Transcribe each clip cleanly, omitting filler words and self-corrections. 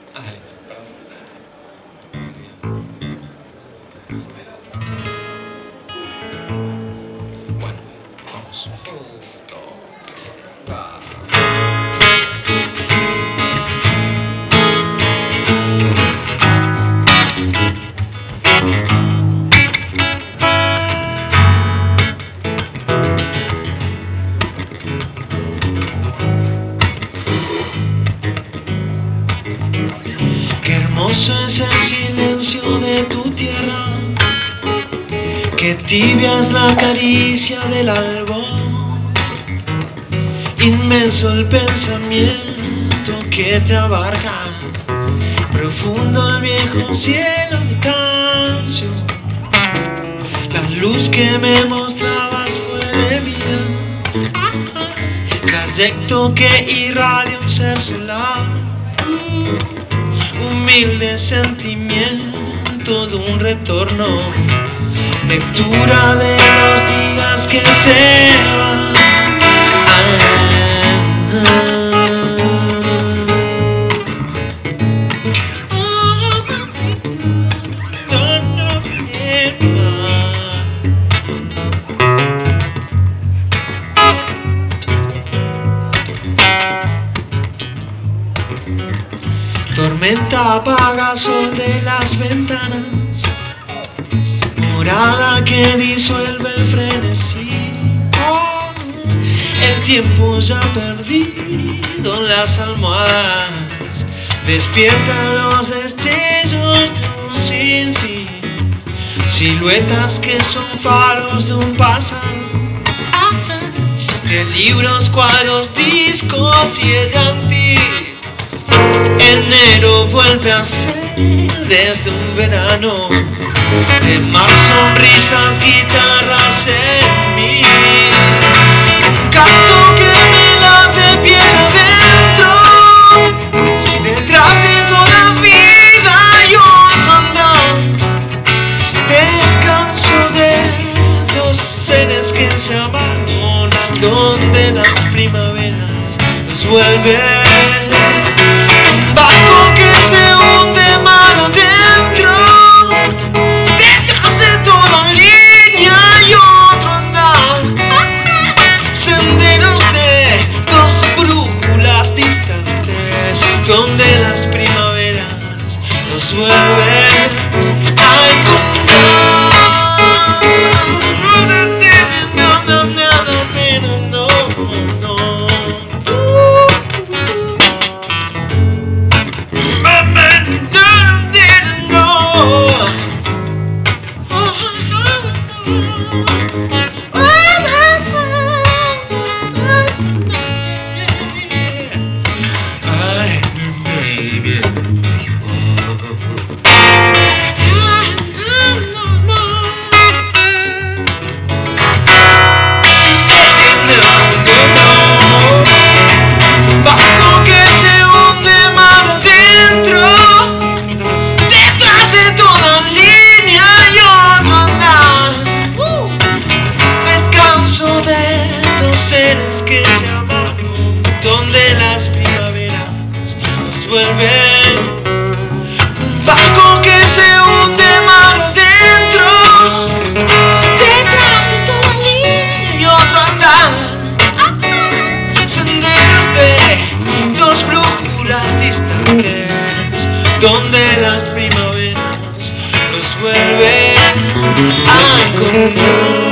Bueno, vamos. Qué hermoso es el silencio de tu tierra, qué tibia es la caricia del albo, inmenso el pensamiento que te abarca, profundo el viejo cielo de cancio. La luz que me mostrabas fue de vida, trayecto que irradia un ser solar, humilde sentimiento de un retorno, lectura de los días que se van. Tormenta apaga sol de las ventanas, morada que disuelve el frenesí. El tiempo ya perdido en las almohadas despierta los destellos de un sinfín, siluetas que son faros de un pasado, de libros, cuadros, discos y el llantín. Enero vuelve a ser desde un verano, de mar sonrisas, guitarras en mí, un canto que me late bien adentro, detrás de toda vida y otro andar, descanso de dos seres que se amaron, donde las primaveras nos vuelven. Barco que se hunde mar adentro, detrás de toda línea y otro andar, senderos de dos brújulas distantes, donde las primaveras nos vuelven a encontrar. Que se amaron, donde las primaveras nos vuelven. Un barco que se hunde mar adentro, detrás de toda línea y otro andar, senderos de dos brújulas distantes, donde las primaveras nos vuelven a encontrar.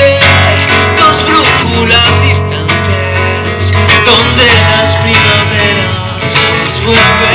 Donde las primaveras vuelve